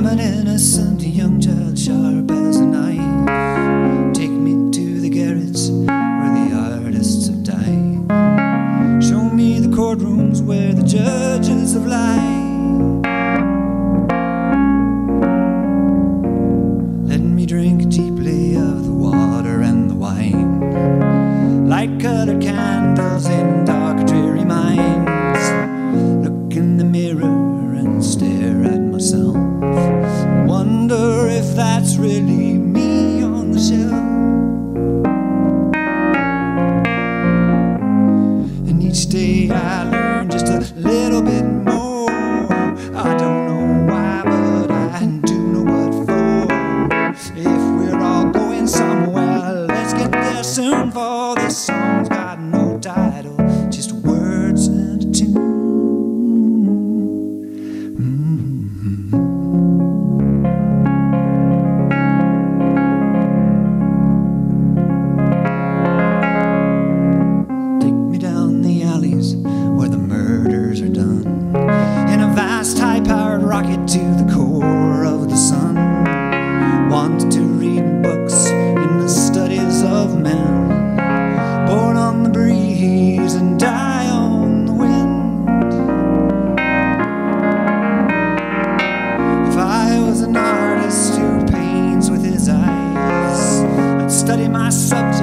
an innocent young child, sharp as a knife. Take me to the garrets where the artists have died. Show me the courtrooms where the judges have lied. Let me drink deeply of the water and the wine. Light-colored candles in dark, dreary minds. Look in the mirror and stare at myself. Wonder if that's really me on the shelf. And each day I learn just a little bit more. I don't know why, but I do know what for. If we're all going somewhere, let's get there soon, for this song's got no title, just words and a tune. Take me down the alleys where the murders are done, in a vast high-powered rocket to the core of the sun. Want to read books in the studies of men, born on the breeze and die on the wind. If I was an artist who paints with his eyes, I'd study my subject